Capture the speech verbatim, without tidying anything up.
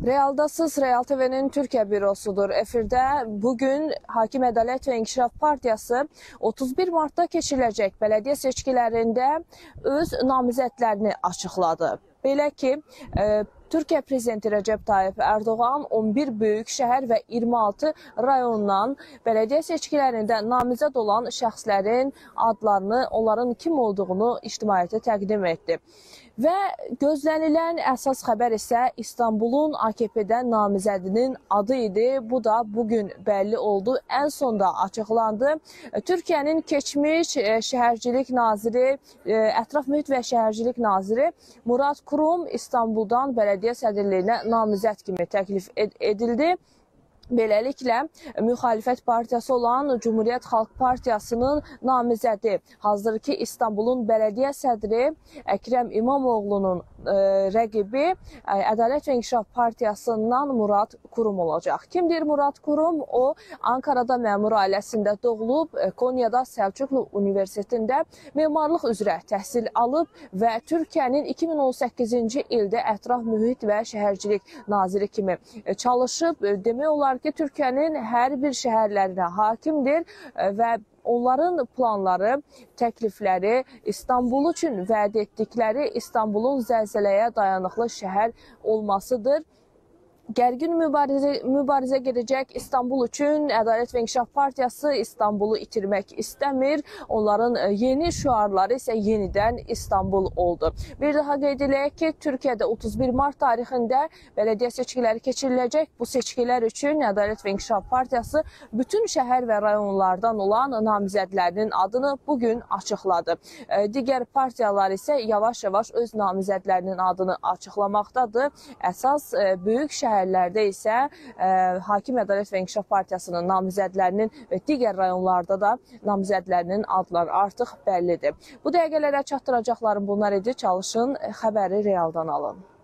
Realdasız, Real T V'nin Türkiye bürosudur. Efirde bugün Hakim Ədalət və İnkişaf Partiyası otuz bir martda keçiriləcək belediye seçkilərində öz namizədlərini açıqladı. Belə ki, e, Türkiye Prezidenti Recep Tayyip Erdoğan on bir böyük şəhər və iyirmi altı rayondan belediye seçkilərində namizəd olan şəxslərin adlarını, onların kim olduğunu ictimaiyyətə təqdim etdi. Və gözlənilən əsas xəbər isə İstanbulun A K P-dən namizədinin adı idi. Bu da bugün bəlli oldu. Ən sonda açıqlandı. Türkiyənin keçmiş şəhərcilik naziri, ətraf mühit və şəhərcilik naziri Murat Kurum İstanbuldan belediye sədrliyinə namizəd kimi təklif edildi. Beləliklə, müxalifət partiyası olan Cumhuriyyət Xalq Partiyasının namizədi, hazırki İstanbulun belediye sədri Əkrəm İmamoğlu'nun e, rəqibi e, Ədalət və İnkişaf Partiyasından Murat Kurum olacaq. Kimdir Murat Kurum? O, Ankara'da məmur ailəsində doğulub, e, Konya'da Səlcuqlu Universitetində memarlıq üzrə təhsil alıb və Türkiyənin iki min on səkkizinci ildə ətraf mühit və şəhərcilik naziri kimi e, çalışıb. E, demək olar ki, Türkiyənin hər bir şəhərlərinə hakimdir və onların planları, təklifləri İstanbul üçün vəd etdikləri İstanbulun zəlzələyə dayanıqlı şəhər olmasıdır. Gərgin mübarizə, mübarizə gedəcək İstanbul üçün Ədalət və İnkişaf Partiyası İstanbulu itirmək istəmir. Onların yeni şüarları isə yenidən İstanbul oldu. Bir daha qeyd edək ki, Türkiyədə otuz bir mart tarixində belediye seçkiləri keçiriləcək. Bu seçkilər üçün Ədalət və İnkişaf Partiyası bütün şəhər və rayonlardan olan namizədlərinin adını bugün açıqladı. Digər partiyalar isə yavaş-yavaş öz namizədlərinin adını açıqlamaqdadır. Əsas böyük şəhər şəhərlərdə isə e, Hakim Ədalət və İnkişaf Partiyasının namizədlərinin və digər rayonlarda da namizədlərinin adları artıq bəllidir. Bu dəqiqələrə çatdıracaqlarım bunlar idi. Çalışın, xəbəri realdan alın.